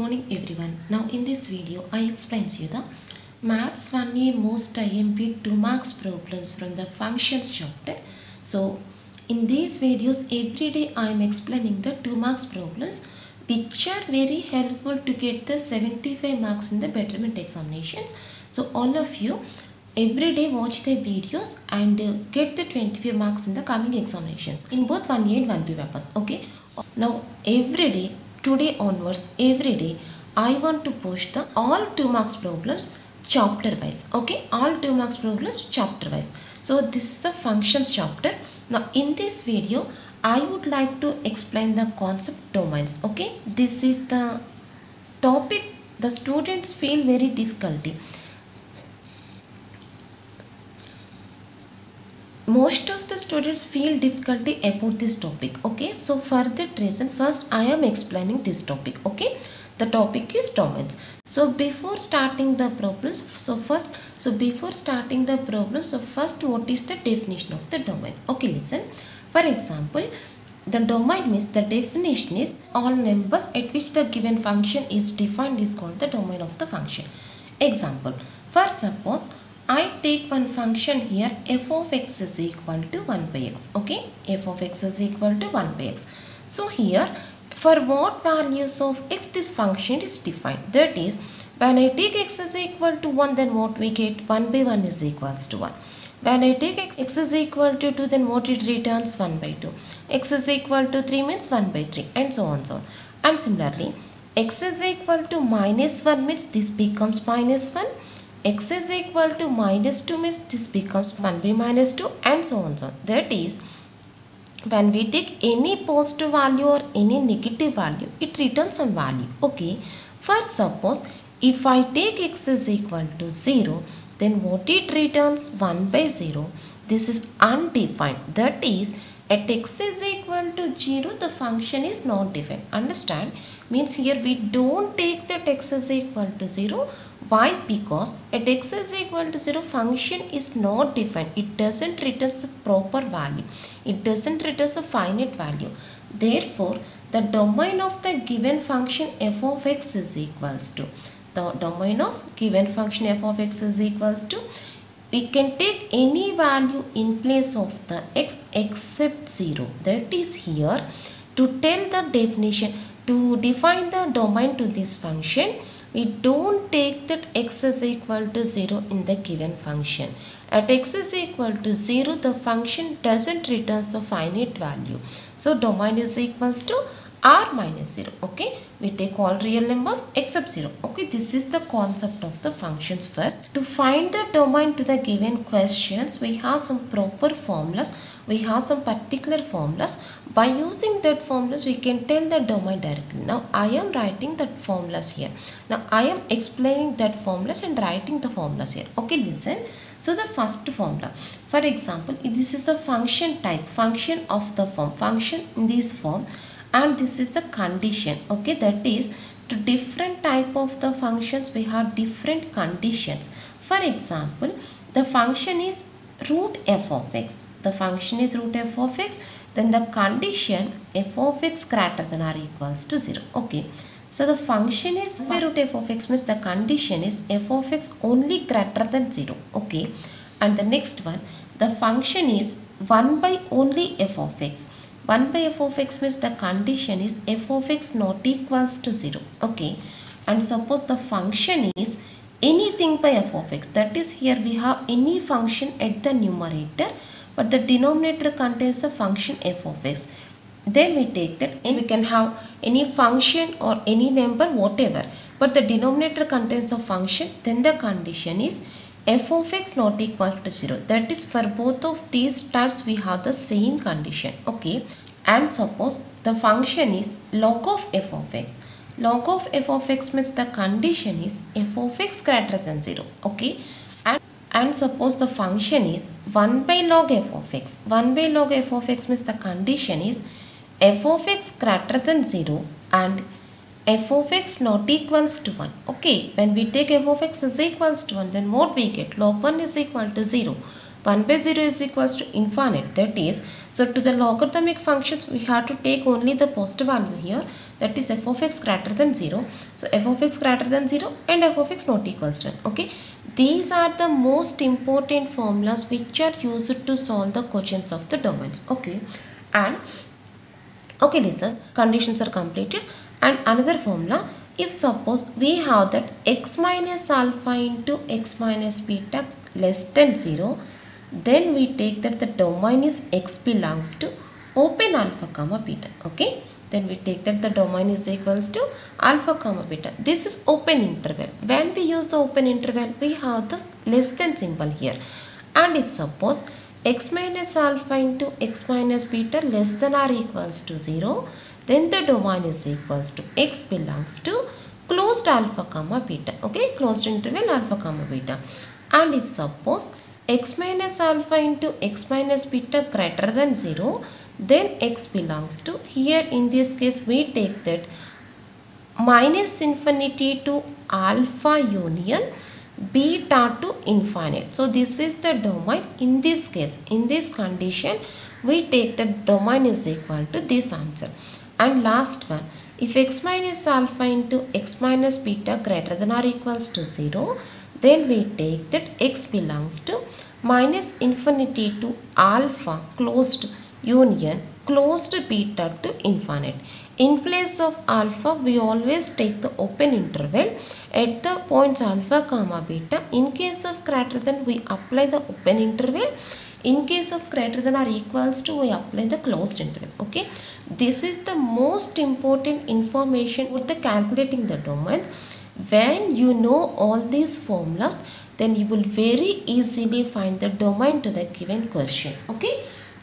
morning everyone. Now in this video I explain to you the Maths 1A most IMP 2 marks problems from the functions chapter. So in these videos every day I am explaining the 2 marks problems which are very helpful to get the 75 marks in the betterment examinations. So all of you every day watch the videos and get the 25 marks in the coming examinations in both 1A and 1B papers. Okay. Now every day, today onwards, every day I want to post the all 2 marks problems chapter wise. Okay, all 2 marks problems chapter wise. So this is the functions chapter. Now in this video I would like to explain the concept domains. Okay, this is the topic the students feel very difficulty. Most of the students feel difficulty about this topic. Okay, so for that reason first I am explaining this topic. Okay, the topic is domains. So before starting the problems, first what is the definition of the domain? Okay, listen. For example, the domain means the definition is all numbers at which the given function is defined is called the domain of the function. Example, for suppose I take one function here, f of x is equal to 1 by x. Okay, f of x is equal to 1 by x. So here for what values of x this function is defined. That is, when I take x is equal to 1, then what we get? 1 by 1 is equals to 1. When I take x is equal to 2, then what it returns? 1 by 2. X is equal to 3 means 1 by 3, and so on, so on. And similarly, x is equal to minus 1 means this becomes minus 1. X is equal to minus 2 means this becomes 1 by minus 2, and so on, so on. That is, when we take any positive value or any negative value, it returns some value. Okay, for suppose if I take x is equal to 0, then what it returns? 1 by 0. This is undefined. That is, at x is equal to 0, the function is not defined. Understand? Means here we don't take that x is equal to 0. Why? Because at x is equal to 0, function is not defined. It doesn't return the proper value. It doesn't return the finite value. Therefore, the domain of the given function f of x is equals to, the domain of given function f of x is equals to, we can take any value in place of the x except 0. That is, here to tell the definition, to define the domain to this function, we don't take that x is equal to 0 in the given function. At x is equal to 0, the function doesn't return the finite value. So domain is equals to r minus 0. Okay, we take all real numbers except 0. Okay, this is the concept of the functions. First, to find the domain to the given questions, we have some proper formulas. We have some particular formulas. By using that formulas, we can tell the domain directly. Now I am writing that formulas here. Now I am explaining that formulas and writing the formulas here. Okay, listen. So the first formula, for example, this is the function type, function of the form, function in this form, and this is the condition. Okay, that is, to different type of the functions we have different conditions. For example, the function is root f of x. The function is root f of x, then the condition f of x greater than or equals to 0. Okay, so the function is by root f of x means the condition is f of x only greater than 0. Okay, and the next one, the function is 1 by only f of x. 1 by f of x means the condition is f of x not equals to 0. Okay, and suppose the function is anything by f of x. That is, here we have any function at the numerator, but the denominator contains the function f of x. Then we take that, and we can have any function or any number, whatever, but the denominator contains a function, then the condition is f of x not equal to 0. That is, for both of these types we have the same condition. Okay, and suppose the function is log of f of x. Log of f of x means the condition is f of x greater than 0. Okay, and suppose the function is 1 by log f of x. 1 by log f of x means the condition is f of x greater than 0 and f of x not equals to 1. Okay, when we take f of x is equals to 1, then what we get? Log 1 is equal to 0. 1 by 0 is equals to infinite. That is, so to the logarithmic functions we have to take only the positive value here. that is f of x greater than 0. So f of x greater than 0 and f of x not equals to 1. Okay, these are the most important formulas which are used to solve the questions of the domains. Okay, and okay, listen, conditions are completed. And another formula, if suppose we have that x minus alpha into x minus beta less than 0, then we take that the domain is x belongs to open alpha comma beta. Okay, then we take that the domain is equals to alpha comma beta. This is open interval. When we use the open interval, we have the less than symbol here. And if suppose x minus alpha into x minus beta less than or equals to 0, then the domain is equals to x belongs to closed alpha comma beta. Okay, closed interval alpha comma beta. And if suppose x minus alpha into x minus beta greater than 0, then x belongs to, here in this case we take that minus infinity to alpha union beta to infinite. So this is the domain. In this case, in this condition, we take the domain is equal to this answer. And last one, if x minus alpha into x minus beta greater than or equals to 0, then we take that x belongs to minus infinity to alpha closed union closed beta to infinite. In place of alpha, we always take the open interval at the points alpha comma beta. In case of greater than, we apply the open interval. In case of greater than or equals to, we apply the closed interval. Okay, this is the most important information with the calculating the domain. When you know all these formulas, then you will very easily find the domain to the given question. Okay,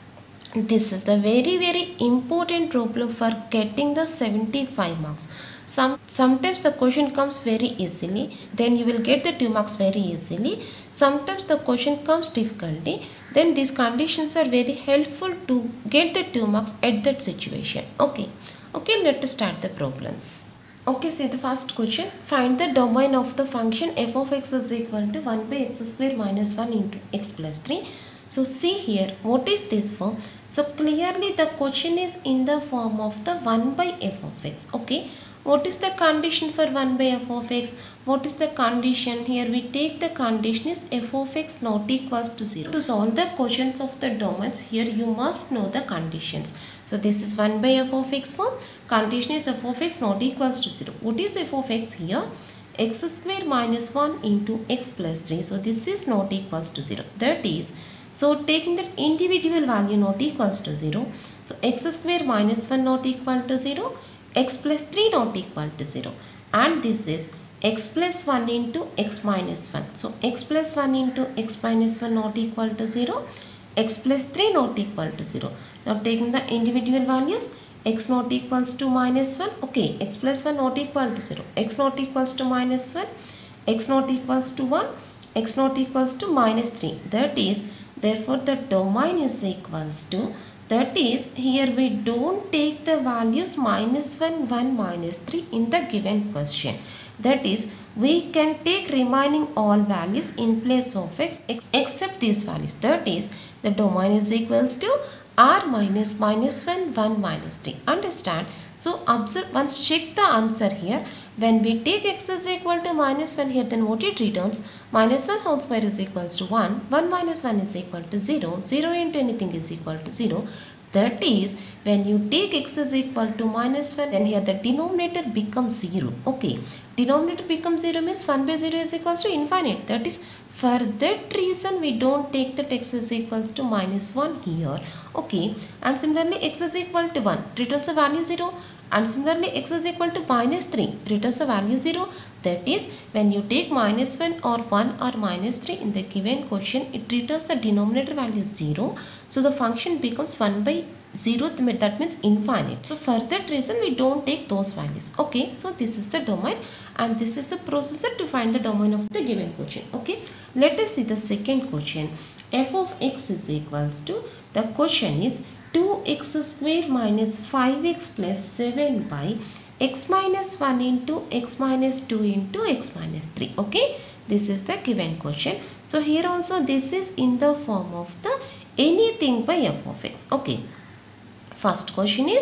this is the very important problem for getting the 75 marks. Sometimes the question comes very easily, then you will get the 2 marks very easily. Sometimes the question comes difficulty, then these conditions are very helpful to get the 2 marks at that situation. Okay, let us start the problems. Okay, see the first question. Find the domain of the function f of x is equal to 1 by x square minus 1 into x plus 3. So see here, what is this form? So clearly the question is in the form of the 1 by f of x. Okay, what is the condition for 1 by f of x? What is the condition? Here we take the condition is f of x not equals to 0. To solve the questions of the domains, here you must know the conditions. So this is 1 by f of x form. Condition is f of x not equals to 0. What is f of x here? X square minus 1 into x plus 3. So this is not equals to 0. That is, so taking that individual value not equals to 0. So x square minus 1 not equal to 0. X plus 3 not equal to 0. And this is x plus 1 into x minus 1. So x plus 1 into x minus 1 not equal to 0. X plus 3 not equal to 0. Now taking the individual values, x not equals to minus 1. Okay, x plus 1 not equal to 0. X not equals to minus 1. X not equals to 1. X not equals to minus 3. That is, therefore the domain is equals to, that is, here we don't take the values minus 1, 1, minus 3 in the given question. That is, we can take remaining all values in place of x except these values. That is, the domain is equals to r minus minus 1, 1, minus 3. Understand? So observe, once check the answer here. When we take x is equal to minus 1 here, then what it returns? Minus 1 whole square is equals to 1. 1 minus 1 is equal to 0. 0 into anything is equal to 0. That is, when you take x is equal to minus 1, then here the denominator becomes 0. Okay, denominator becomes 0 means 1 by 0 is equals to infinite. That is, for that reason we don't take that x is equals to minus 1 here. Okay, and similarly x is equal to 1 returns a value 0. And similarly x is equal to minus 3 returns a value 0. That is, when you take minus 1 or 1 or minus 3 in the given question, it returns the denominator value 0. So the function becomes 1 by 0, that means infinite. So for that reason we don't take those values. Okay, so this is the domain and this is the procedure to find the domain of the given question. Okay, let us see the second question. F of x is equals to, the question is 2x square minus 5x plus 7 by x minus 1 into x minus 2 into x minus 3. Okay, this is the given question. So here also this is in the form of the anything by f of x. Okay, first question is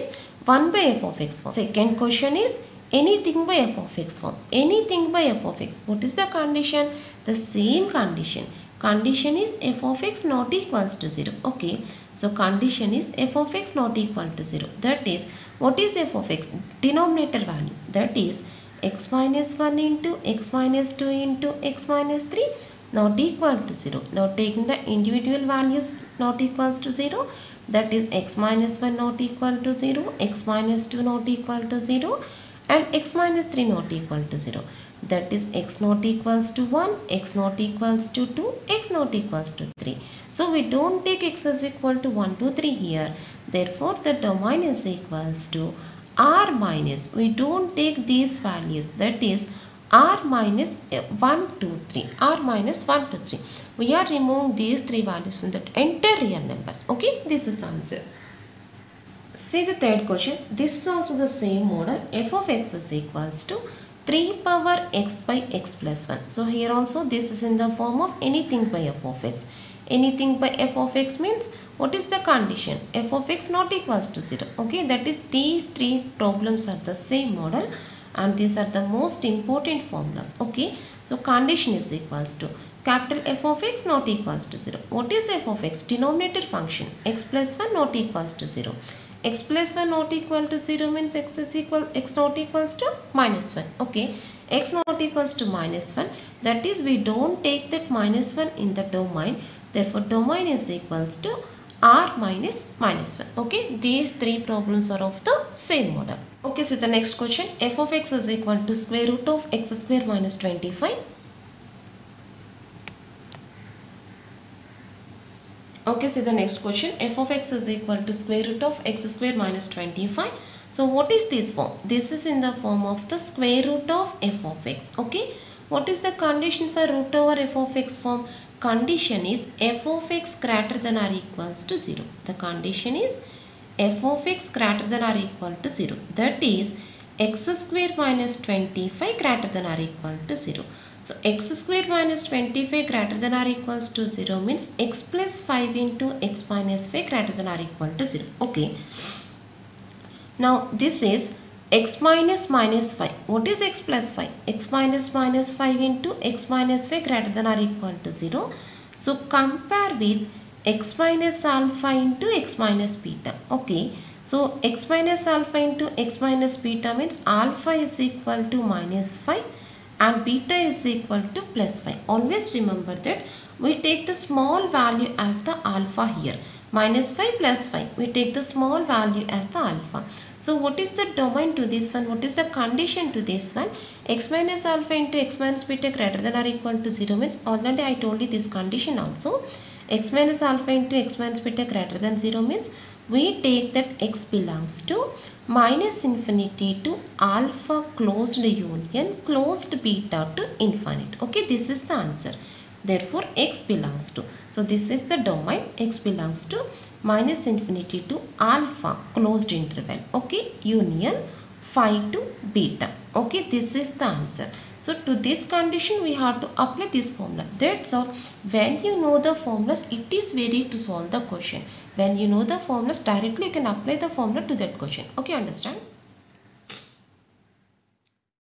1 by f of x form. Second question is anything by f of x form. Anything by f of x. What is the condition? The same condition. Condition is f of x not equals to 0. Okay. So condition is f of x not equal to 0. That is, what is f of x? Denominator value. That is x minus 1 into x minus 2 into x minus 3 not equal to 0. Now taking the individual values not equals to 0. That is x minus 1 not equal to 0, x minus 2 not equal to 0 and x minus 3 not equal to 0. That is x not equals to 1, x not equals to 2, x not equals to 3. So we don't take x is equal to 1, 2, 3 here. Therefore the domain is equals to r minus, we don't take these values, that is r minus 1, 2, 3, r minus 1, 2, 3. We are removing these three values from that entire real numbers. Okay, this is the answer. See the third question. This is also the same model. F of x is equals to 3 power x by x plus 1. So here also this is in the form of anything by f of x. Anything by f of x means what is the condition? F of x not equals to 0. Okay, that is these three problems are the same model. And these are the most important formulas. Okay, so condition is equals to capital F of x not equals to 0. What is f of x? Denominator function x plus 1 not equals to 0. X plus 1 not equal to 0 means x not equals to minus 1. Okay, x not equals to minus 1. That is, we don't take that minus 1 in the domain. Therefore, domain is equals to r minus minus 1. Okay, these three problems are of the same model. Okay, so the next question, f of x is equal to square root of x square minus 25. Okay, so the next question, f of x is equal to square root of x square minus 25. So what is this form? This is in the form of the square root of f of x. Okay, what is the condition for root over f of x form? Condition is f of x greater than or equals to 0. The condition is f of x greater than or equal to 0. That is x square minus 25 greater than or equal to 0. So x square minus 25 greater than or equals to 0 means x plus 5 into x minus 5 greater than or equal to 0. Okay. Now this is x minus minus 5. What is x plus 5? X minus minus 5 into x minus 5 greater than or equal to 0. So compare with x minus alpha into x minus beta. Okay, so x minus alpha into x minus beta means alpha is equal to minus 5 and beta is equal to plus 5. Always remember that we take the small value as the alpha here. Minus 5 plus 5, we take the small value as the alpha. So what is the domain to this one? What is the condition to this one? X minus alpha into x minus beta greater than or equal to 0 means already I told you this condition also. X minus alpha into x minus beta greater than 0 means we take that x belongs to minus infinity to alpha closed union closed beta to infinite. Okay, this is the answer. Therefore, x belongs to. So, this is the domain. X belongs to minus infinity to alpha closed interval. Okay, union phi to beta. Okay, this is the answer. So, to this condition, we have to apply this formula. That's all. When you know the formulas, it is very to solve the question. When you know the formulas, directly you can apply the formula to that question. Okay, understand?